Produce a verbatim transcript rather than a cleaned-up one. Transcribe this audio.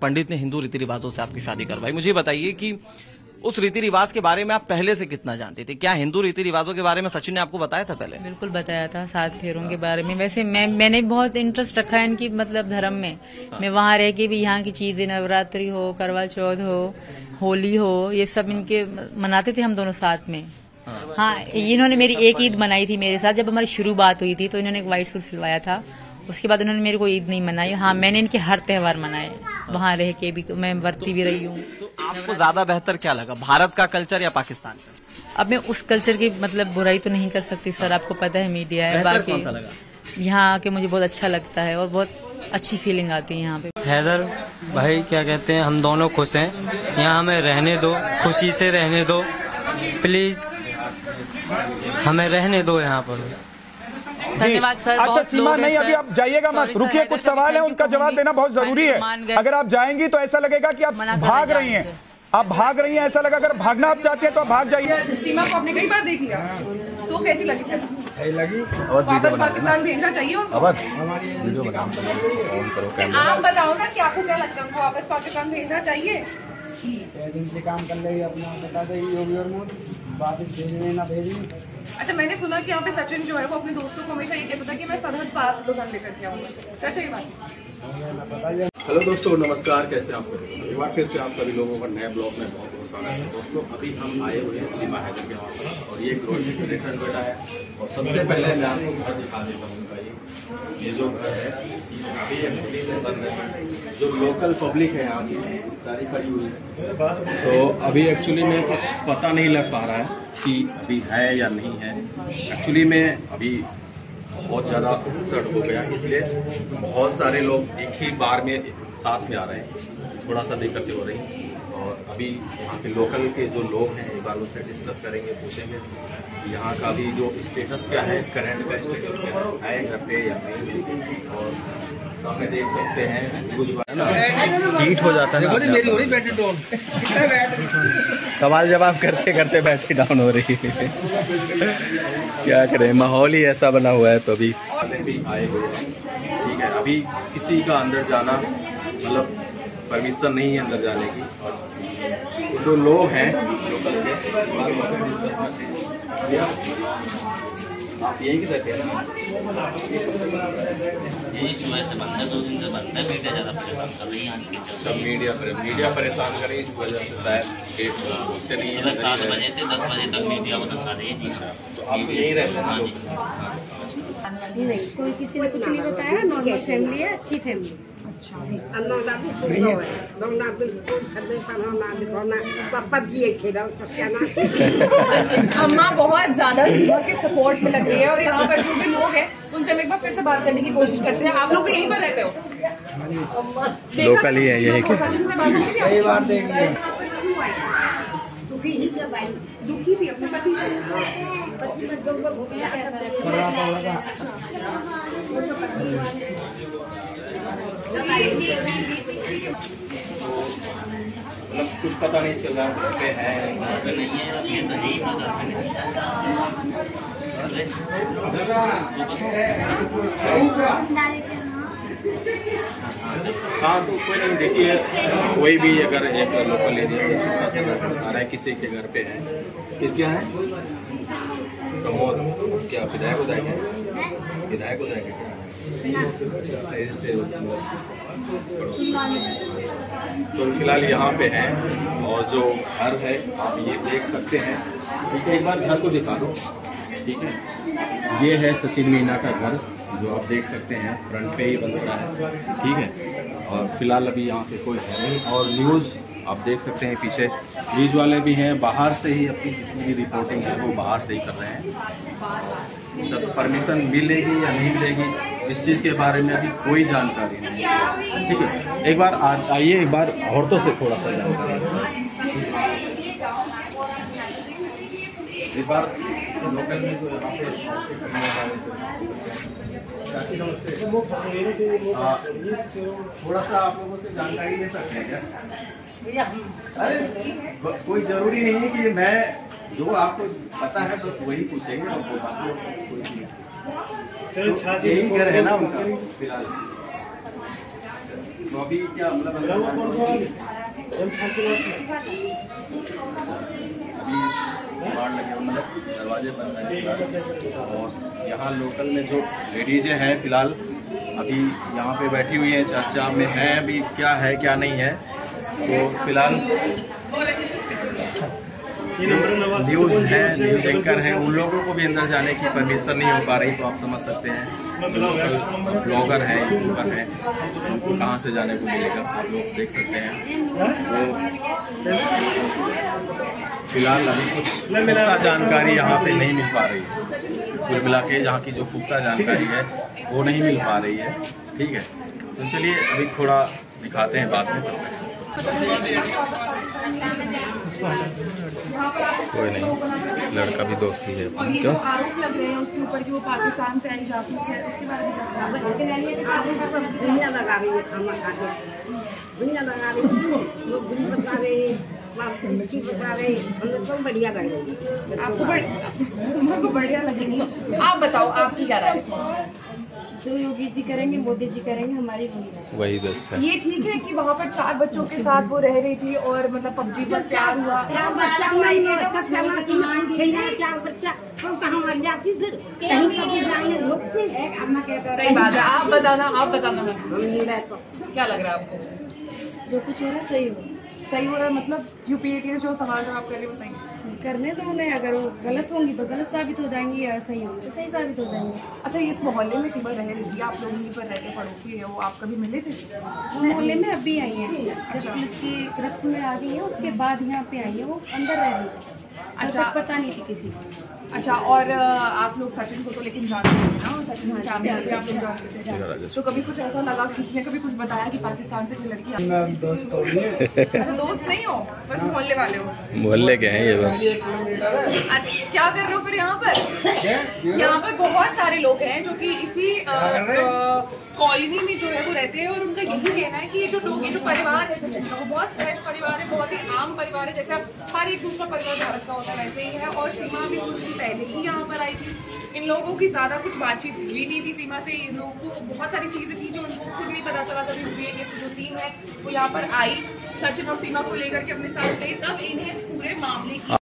पंडित ने हिंदू रीति रिवाजों से आपकी शादी करवाई। मुझे बताइए कि उस रीति रिवाज के बारे में आप पहले से कितना जानते थे? क्या हिंदू रीति रिवाजों के बारे में सचिन ने आपको बताया था पहले? बिल्कुल बताया था, सात फेरों के बारे में। वैसे मैं मैंने बहुत इंटरेस्ट रखा है इनकी मतलब धर्म में। मैं वहाँ रह के भी यहाँ की चीजें, नवरात्रि हो, करवा चौथ हो, होली हो, ये सब इनके मनाते थे हम दोनों साथ में। हाँ, इन्होंने मेरी एक ईद मनाई थी मेरे साथ। जब हमारी शुरू बात हुई थी तो इन्होंने एक व्हाइट सूट सिलवाया था। उसके बाद उन्होंने मेरे को ईद नहीं मनाई। हाँ, मैंने इनके हर त्योहार मनाए, वहाँ रह के भी मैं वर्ती भी रही हूँ। तो आपको ज्यादा बेहतर क्या लगा, भारत का कल्चर या पाकिस्तान का? अब मैं उस कल्चर की मतलब बुराई तो नहीं कर सकती सर, आपको पता है मीडिया है। बाकी कौन सा लगा? यहाँ आके मुझे बहुत अच्छा लगता है और बहुत अच्छी फीलिंग आती है यहाँ पे। हैदर भाई क्या कहते हैं, हम दोनों खुश हैं, यहाँ हमें रहने दो, खुशी से रहने दो प्लीज, हमें रहने दो यहाँ पर। धन्यवाद सर। अच्छा सीमा, नहीं अभी आप जाइएगा मत, रुकिए, कुछ सवाल है उनका जवाब देना बहुत जरूरी है। अगर आप जाएंगी तो ऐसा लगेगा कि आप भाग रही हैं, आप भाग रही हैं ऐसा लगा। अगर भागना आप चाहती हैं तो आप भाग जाइए। सीमा को आपने कई बार देख लिया, तो कैसी लगी सर? लगी वापस पाकिस्तान भेजना चाहिए उनको। आप बताओ ना कि आपको क्या लगता है, उनको वापस पाकिस्तान भेजना चाहिए? दिन से काम कर लेगी, अपना बता देगी योगी और मोदी, वापस भेजने ना भेजने। अच्छा, मैंने सुना कि यहाँ पे सचिन जो है वो अपने दोस्तों को हमेशा ये कहता था कि मैं सरहद पार से दो घंटे करके आऊंगा, सच है ये बात? हेलो दोस्तों, नमस्कार, कैसे आप सभी? एक बार फिर से आप सभी लोगों का नए ब्लॉग में बहुत बहुत स्वागत है। दोस्तों, अभी हम आए हुए हैं सीमा हैदर के वहाँ पर और ये रिटर्न बेटा है। और सबसे पहले मैं आपको घर दिखा देता हूँ। ये जो घर है अभी एक्चुअली में बंद है, जो लोकल पब्लिक है यहाँ की सारी खड़ी हुई है। तो अभी एक्चुअली में कुछ पता नहीं लग पा रहा है कि अभी है या नहीं है। एक्चुअली में अभी बहुत ज़्यादा सर्ट हो गया, इसलिए बहुत सारे लोग एक ही बार में साथ में आ रहे हैं, थोड़ा सा दिक्कतें हो रही हैं। और अभी यहाँ के लोकल के जो लोग हैं एक बार उनसे डिस्कस करेंगे, पूछेंगे यहाँ का भी जो स्टेटस क्या है, करंट का स्टेटस क्या है, घर पे या नहीं। और सामने देख सकते हैं कुछ हीट हो जाता है, सवाल जवाब करते करते बैटरी डाउन हो रही है। क्या करें, माहौल ही ऐसा बना हुआ है। तो अभी भी आए हुए हैं, ठीक है। अभी किसी का अंदर जाना मतलब परमिशन नहीं है अंदर जाने की। और जो लोग हैं लोकल के, आप यही की रहते हैं ना? यही सुबह से बंद है, दो दिन से बंद है। मीडिया ज़्यादा परेशान कर रही है आज के। अच्छा, मीडिया पर मीडिया परेशान कर रही है, इस वजह से शायद गेट खुलते नहीं है। सुबह सात बजे से दस बजे तक मीडिया को धक्का रही है। तो आप यही रहते हैं? नहीं, कोई किसी ने कुछ नहीं बताया। नॉर्मल फैमिली है, अच्छी फैमिली। अम्मा बहुत ज्यादा सीमा के सपोर्ट में लग रही है और यहाँ पर जो भी लोग हैं उनसे हम एक बार फिर से बात करने की कोशिश करते हैं। आप लोग यहीं पर रहते हो? लोकल ही है यही के। सचिन से बात होती है? कई बार देख लिया। दुखी थी अपने पति से? मतलब कुछ पता नहीं चल रहा है पे है नहीं है, ये तो नहीं पता। हाँ, तो कोई नहीं, देखिए कोई भी अगर एक लोकल एरिया में छोटा सा घर आ रहा है, किसी के घर पे है, किसके यहाँ है? प्रमोद, क्या विधायक उधायक है? विधायक उधायक है क्या? तो फिलहाल यहाँ पे हैं और जो घर है आप ये देख सकते हैं, ठीक है। एक बार घर को दिखा दो, ठीक है। ये है सचिन मीना का घर, जो आप देख सकते हैं फ्रंट पे ही बन रहा है, ठीक है। और फिलहाल अभी यहाँ पे कोई है नहीं। और न्यूज़ आप देख सकते हैं पीछे न्यूज़ वाले भी हैं, बाहर से ही अपनी जितनी भी रिपोर्टिंग है वो बाहर से ही कर रहे हैं। जब परमिशन मिलेगी या नहीं मिलेगी इस चीज़ के बारे में अभी कोई जानकारी नहीं है, ठीक है। एक बार आइए, एक बार औरतों से थोड़ा सा जानकारी, एक बार लोकल में जो यहाँ पे चाची नमस्ते, थोड़ा सा आप लोगों से जानकारी ले सकते हैं क्या? अरे कोई जरूरी नहीं है कि मैं जो आपको पता है बस तो वही पूछेंगे और वो बाकी कोई नहीं। यही घर है ना उनका फिलहाल? तो अभी क्या मतलब अभी बाढ़ लगे मतलब दरवाजे बंद हैं और यहाँ लोकल में जो लेडीजें हैं फिलहाल अभी यहाँ पे बैठी हुई हैं, चर्चा में हैं अभी क्या है क्या नहीं है। तो फिलहाल न्यूज़ है, न्यूज़ एंकर हैं, उन लोगों को भी अंदर जाने की परमिशन नहीं हो पा रही। तो आप समझ सकते हैं जो ब्लॉगर हैं, यूट्यूबर हैं, उनको कहाँ से जाने को मिलेगा, आप लोग देख सकते हैं। तो फिलहाल अभी कुछ पुख्ता जानकारी यहाँ पे नहीं मिल पा रही है। कुल मिला के जहाँ की जो पुख्ता जानकारी है वो नहीं मिल पा रही है। ठीक है, तो चलिए अभी थोड़ा दिखाते हैं, बाद में करते हैं। कोई नहीं, लड़का भी दोस्ती है। क्यों आरोप लग रहे हैं उसके ऊपर कि वो पाकिस्तान से आई जासूस है, उसके बारे में दुनिया लगा रही है, खाना खा के दुनिया लगा रही है, लोग बुरी बता रहे हैं, अच्छी बता रहे हैं, हम लोग सब बढ़िया कर रहे हैं। आपको आपको बढ़िया लगेगी। आप बताओ आपकी क्या राय है? जो योगी जी करेंगे, मोदी जी करेंगे, हमारी वही वही बेस्ट है। ये ठीक है कि वहाँ पर चार बच्चों के साथ वो रह रही थी और मतलब पबजी पर प्यार हुआ। चार बच्चा चार बच्चा तो कहाँ मर जाती फिर कहीं कहीं जाएंगे लोग। सही बात है, आप बताना आप बताना क्या लग रहा है आपको? जो कुछ हो रहा है सही हो सही हो रहा है मतलब यूपीएटीएस जो सवाल जवाब कर रहे हैं वो सही करने तो उन्हें, अगर वो गलत होंगी तो गलत साबित हो जाएंगी, या सही होंगी तो सही साबित हो जाएंगे। अच्छा, इस मोहल्ले में सिमर रह रही थी, आप लोग यहीं पर रहते पड़ोसी है, वो आप कभी मिले थे? मोहल्ले में अभी आई है, जब पुलिस की गिरफ्त में आ गई है उसके बाद यहाँ पे आई है, वो अंदर रह रही है। अच्छा, पता नहीं थी किसी को। अच्छा, और आप लोग सचिन को तो लेकिन जानते हैं ना, सचिन की फैमिली आप लोग जानते थे, तो कभी कुछ ऐसा लगा किसी ने कभी कुछ बताया कि पाकिस्तान से कोई लड़की आई? दोस्त तो नहीं है। अच्छा, दोस्त नहीं हो, बस मोहल्ले वाले हो? मोहल्ले के हैं ये बस। अच्छा, क्या कर रहे हो फिर यहाँ पर? यहाँ पर बहुत सारे लोग हैं जो कि इसी कॉलोनी में जो है वो रहते हैं और उनका यही कहना है कि ये जो लोग, ये जो परिवार है सचिन का, वो बहुत सहज परिवार है, बहुत ही आम परिवार है, जैसे हर एक दूसरा परिवार भारत का होता है वैसे ही है। और सीमा भी कुछ दिन पहले ही यहाँ पर आई थी, इन लोगों की ज्यादा कुछ बातचीत हुई नहीं थी सीमा से। इन लोगों को बहुत सारी चीजें थी जो उनको खुद नहीं पता चला, तभी हुई है कि जो टीम है वो यहाँ पर आई, सचिन और सीमा को लेकर के अपने साथ गई, तब इन्हें पूरे मामले की